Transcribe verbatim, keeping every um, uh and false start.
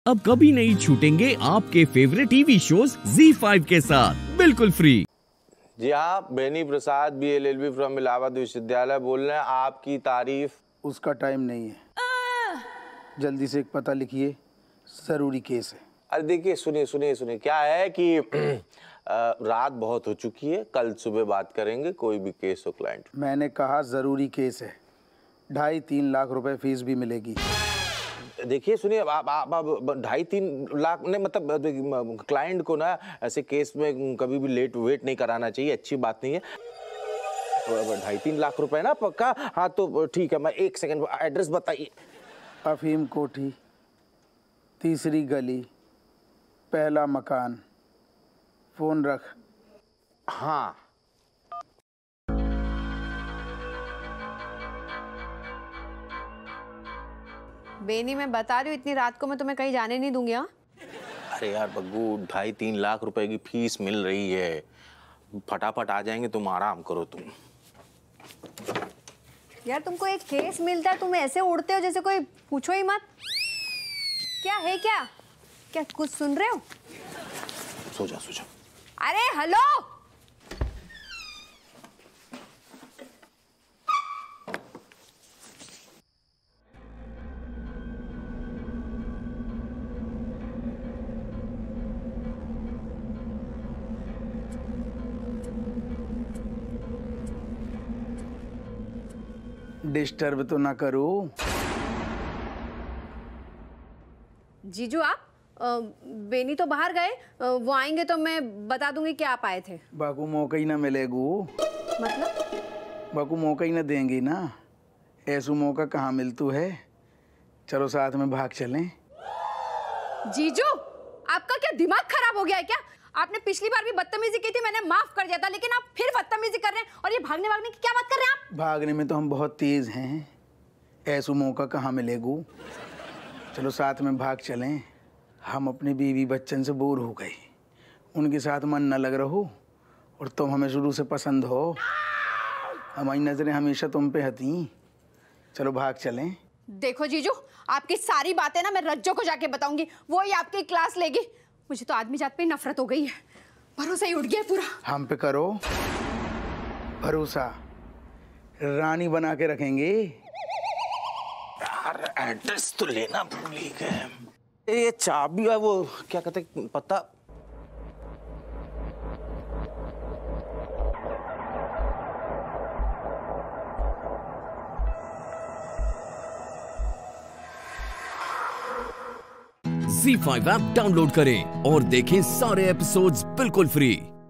अब कभी नहीं छूटेंगे आपके favourite TV shows Zee five के साथ बिल्कुल फ्री। जी हाँ, Beni Prasad B L L B from Allahabad विश्वविद्यालय बोल रहे हैं। आपकी तारीफ। उसका टाइम नहीं है, जल्दी से एक पता लिखिए, जरूरी केस है। अरे देखिए, सुनिए सुनिए सुनिए, क्या है कि रात बहुत हो चुकी है, कल सुबह बात करेंगे। कोई भी केस हो क्लाइंट। मैंने कहा जरूरी केस है, ढाई तीन लाख रुपए फीस भी मिलेगी। देखिए सुनिए, आप आप ढाई तीन लाख ने मतलब क्लाइंट को ना ऐसे केस में कभी भी लेट वेट नहीं कराना चाहिए, अच्छी बात नहीं है। ढाई तीन लाख रुपए ना पक्का? हाँ तो ठीक है, मैं एक सेकंड, एड्रेस बताइए। अफीम कोठी, तीसरी गली, पहला मकान, फोन रख। हाँ बेनी, मैं बता रही हूँ, इतनी रात को मैं तुम्हें कहीं जाने नहीं दूंगी। हाँ? अरे यार बग्गू, ढाई तीन लाख रुपए की फीस मिल रही है, फटाफट आ जाएंगे, तुम आराम करो। तुम यार, तुमको एक केस मिलता है, तुम ऐसे उड़ते हो जैसे कोई पूछो ही मत। क्या है? क्या क्या कुछ सुन रहे हो? सो जा सो जा। अरे हेलो, डिस्टर्ब तो ना करो। जीजू आप आ, बेनी तो बाहर गए, आ, वो आएंगे तो मैं बता दूंगी कि आप आए थे। बाकू मौका ही ना मिलेगू। मतलब? बाकू मौका ही ना देंगी ना, ऐसू मौका कहाँ मिलतू है। चलो साथ में भाग चलें। जीजू, आपका क्या दिमाग खराब हो गया है क्या? आपने पिछली बार भी बदतमीजी की थी, मैंने माफ कर दिया था, लेकिन आप फिर बदतमीजी कर रहे हैं। और ये भागने भागने की क्या बात कर रहे हैं आप? भागने में तो हम बहुत तेज हैं, ऐसू मौका कहाँ मिलेगू। चलो साथ में भाग चलें। हम अपनी बीवी बच्चन से बोर हो गए, उनके साथ मन न लग रहो, और तुम हमें शुरू से पसंद हो, हमारी नजरें हमेशा तुम पे हती। चलो भाग चलें। देखो जीजू, आपकी सारी बातें ना मैं रज्जो को जाके बताऊंगी, वो ही आपकी क्लास लेगी। मुझे तो आदमी जात पे नफरत हो गई है, भरोसा ही उठ गया पूरा। हम पे करो भरोसा, रानी बना के रखेंगे। यार एड्रेस तो लेना भूल ही गए। ये चाबी है, वो क्या कहते पता। ज़ी फाइव ऐप डाउनलोड करें और देखें सारे एपिसोड्स बिल्कुल फ्री।